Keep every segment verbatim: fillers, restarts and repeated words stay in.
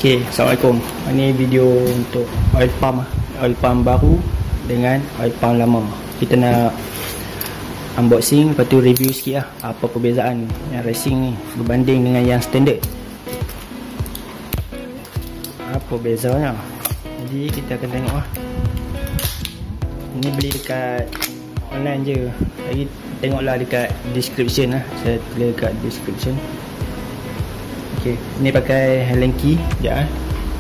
Okay, Assalamualaikum. Ini video untuk oil pump Oil pump baru dengan oil pump lama. Kita nak unboxing, lepas tu review sikit lah apa perbezaan yang racing ni berbanding dengan yang standard. Apa bezanya? Jadi kita akan tengok lah. Ini beli dekat online je. Lagi tengoklah dekat description lah. Saya tulis dekat description. Okay, ni pakai Allen key. Sekejap eh.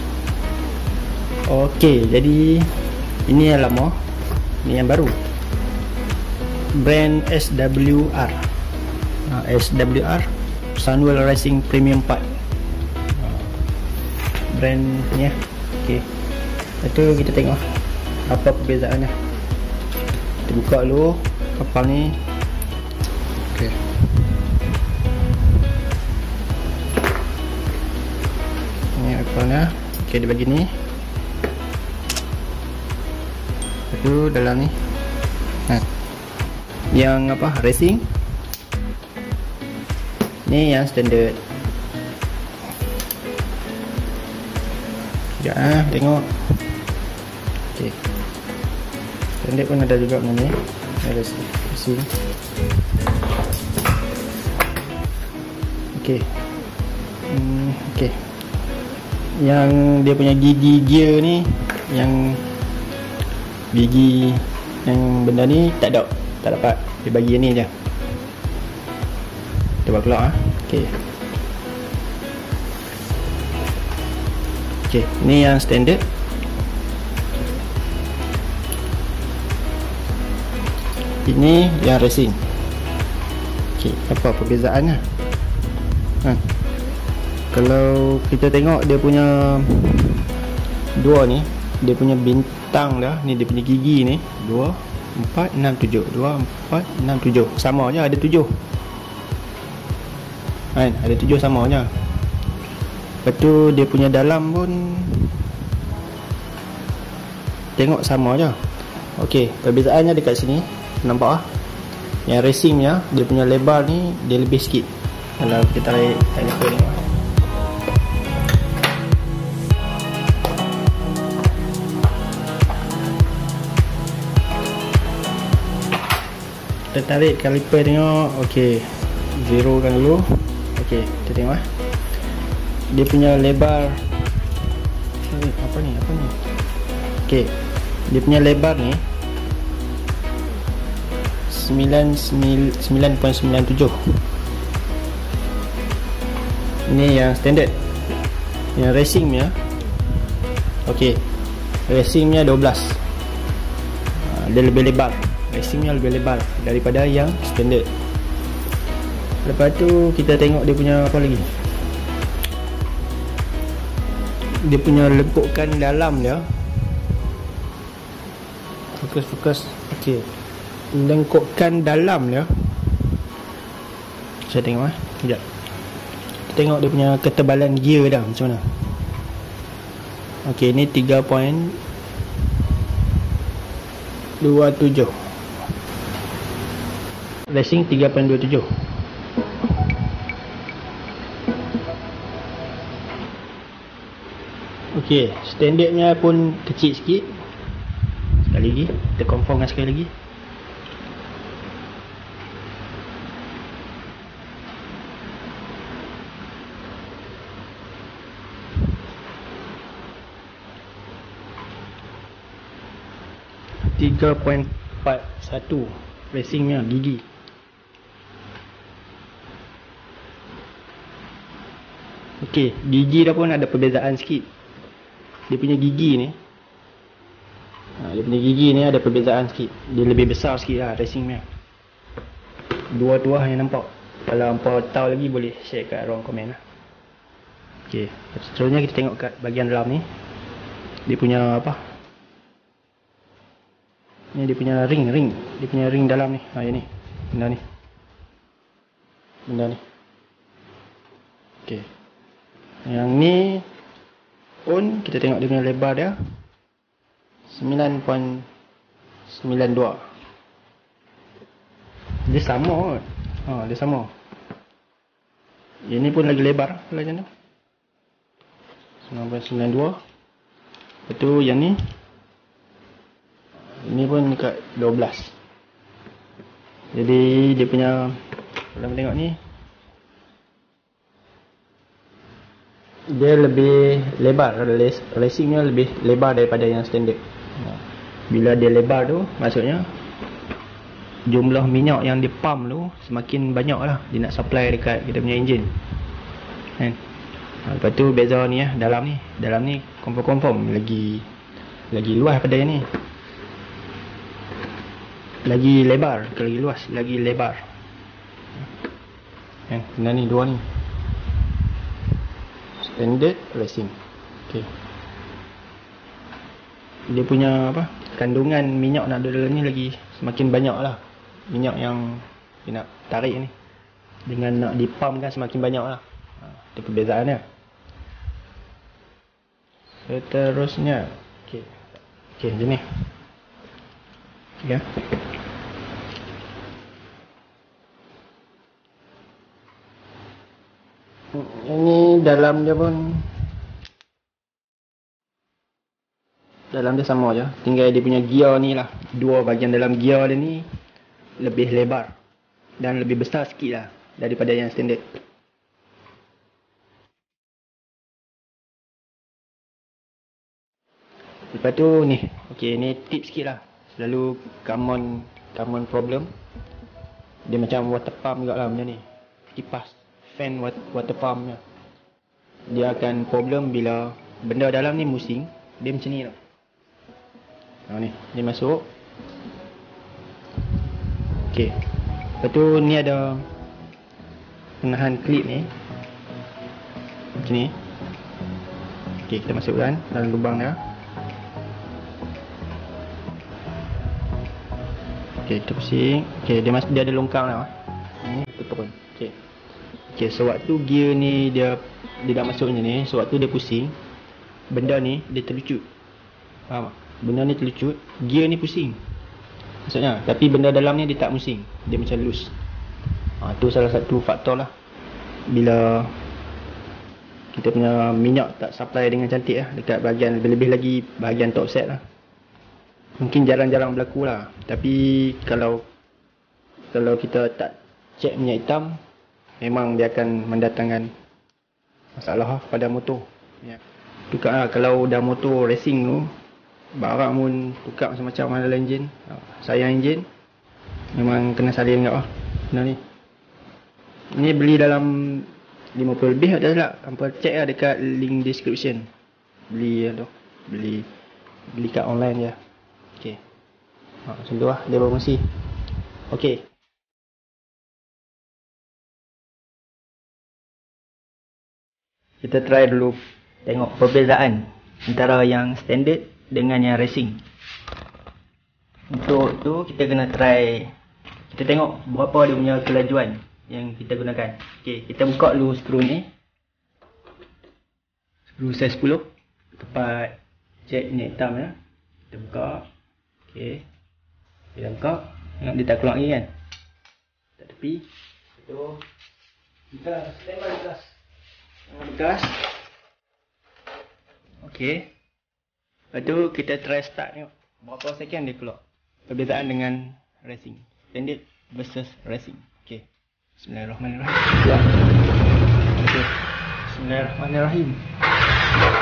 Okay, jadi ini yang lama, ni yang baru. Brand S W R. ha, S W R Sunwell Racing Premium Part. ha, Brand ni lah. Okay, lepas tu kita tengok apa perbezaannya. Kita buka dulu kapal ni. Okay, ni kapalnya. Okay, dia bagi ni. Lepas tu dalam ni ha, yang apa, racing. Ni yang standard. Sekejap ah, tengok. Okay, standard pun ada juga benda ni. Racing. Okay. hmm, Okay, yang dia punya gigi gear ni, yang gigi yang benda ni tak ada, tak dapat. Dia bagi ni je. Kita buat keluar ah. Okey. Okey, ni yang standard. Ini yang racing. Okey, apa perbezaannya? Ha. Kalau kita tengok dia punya dua ni, dia punya bintang dah. Ni dia punya gigi ni, dua, empat, enam, tujuh. dua, empat, enam, tujuh. Sama je, ada tujuh. Kan? Ada tujuh sama je. Lepas tu dia punya dalam pun tengok sama je. Okey, perbezaannya dekat sini. Nampak ah? Yang racingnya, dia punya lebar ni dia lebih sikit. Kalau kita tarik caliper ni, kita tarik caliper tengok. Okey, zero kan dulu. Okey, kita tengok eh. Dia punya lebar eh, apa ni? Apa ni? Okey, dia punya lebar ni sembilan perpuluhan sembilan tujuh. Ini yang standard. Yang racingnya, okey, racingnya dua belas. Dia lebih lebar. Racingnya lebih lebar daripada yang standard. Lepas tu kita tengok dia punya apa lagi. Dia punya lengkupkan dalam dia. Fokus fokus. Okey, lengkupkan dalam dia. Saya tengok eh. Sekejap. Kita tengok dia punya ketebalan gear dah macam mana. Okey, ni tiga perpuluhan dua tujuh. Racing tiga perpuluhan dua tujuh. Okey, standardnya pun kecil sikit. Sekali lagi, kita confirmkan sekali lagi. tiga perpuluhan empat satu racingnya gigi. Okey, gigi dah pun ada perbezaan sikit. Dia punya gigi ni, ha, dia punya gigi ni ada perbezaan sikit. Dia lebih besar sikit lah racingnya. Dua tu lah yang nampak. Kalau hampa tahu lagi boleh share kat ruang komen lah. Okey, seterusnya kita tengok kat bahagian dalam ni. Dia punya apa? Ni dia punya ring, ring. Dia punya ring dalam ni. Ha, yang ni. Benda ni. Benda ni. Okey. Yang ni pun kita tengok dia punya lebar dia sembilan perpuluhan sembilan dua. Dia sama kot. Ha, dia sama. Ini pun lagi lebar kalau macam tu. enam perpuluhan sembilan dua. Lepas tu yang ni, ini pun dekat dua belas. Jadi dia punya, kalau tengok ni, dia lebih lebar. Racingnya lebih lebar daripada yang standard. Bila dia lebar tu, maksudnya jumlah minyak yang dia pump tu semakin banyak lah dia nak supply dekat kita punya enjin kan. Ha, lepas tu beza ni lah, dalam ni dalam ni confirm-confirm lagi lagi luas pada yang ni, lagi lebar ke lagi luas, lagi lebar kan. Benda ni dua ni standard racing. Okay, dia punya apa, kandungan minyak nak ada dalam ni lagi semakin banyak lah. Minyak yang dia nak tarik ni dengan nak dipump kan semakin banyak lah. Ha, itu perbezaan dia. Seterusnya, okey, okey macam ni. Ya. Ini dalam dia pun, dalam dia sama je, tinggal dia punya gear ni lah. Dua bahagian dalam gear dia ni lebih lebar dan lebih besar sikit lah daripada yang standard. Lepas tu ni, okey, ni tips sikit lah. Selalu common common problem, dia macam water pump juga lah macam ni, kipas fan water pump nya. Dia akan problem bila benda dalam ni musing. Dia macam ni tau. Ha, ni, dia masuk. Okey. Lepas tu ni ada penahan klip ni. Macam ni. Okey, kita masukkan dalam lubang dia. Okey, kita pusing. Okey, dia masih dia ada longkang dah. Ni kita turun. Okey. Okey, sewaktu gear ni dia dia dah masuk macam ni, sewaktu dia pusing, benda ni dia terlucut. Faham tak? Benda ni terlucut, gear ni pusing maksudnya, tapi benda dalam ni dia tak pusing, dia macam loose. Ha, tu salah satu faktor lah bila kita punya minyak tak supply dengan cantik lah dekat bahagian, lebih-lebih lagi bahagian top set lah. Mungkin jarang-jarang berlaku lah, tapi kalau kalau kita tak check minyak hitam, memang dia akan mendatangkan masalah lah pada motor. Ya. Tukar lah, kalau dah motor racing tu, barang pun tukar macam-macam mana dalam enjin. Sayang enjin, memang kena salin kat lah benda ni. Ni beli dalam lima puluh lebih tak salah. Hampa check lah dekat link description. Beli tu, beli beli kat online je. Okey. Ha, macam tu lah dia berfungsi. Okey. Kita try dulu tengok perbezaan antara yang standard dengan yang racing. Untuk tu kita kena try, kita tengok berapa dia punya kelajuan yang kita gunakan. Okey, kita buka dulu skru ni. Skru size sepuluh. Tempat check minyak hitam ya. Kita buka. Okey. Kita buka. Tengok dia tak keluar lagi kan. Tak tepi. Tu. Kita standby bekas. Bekas. Okey. Lepas tu kita try start tengok berapa second dia keluar. Perbezaan dengan racing, standard versus racing. Okey. Bismillahirrahmanirrahim. Okey. Bismillahirrahmanirrahim.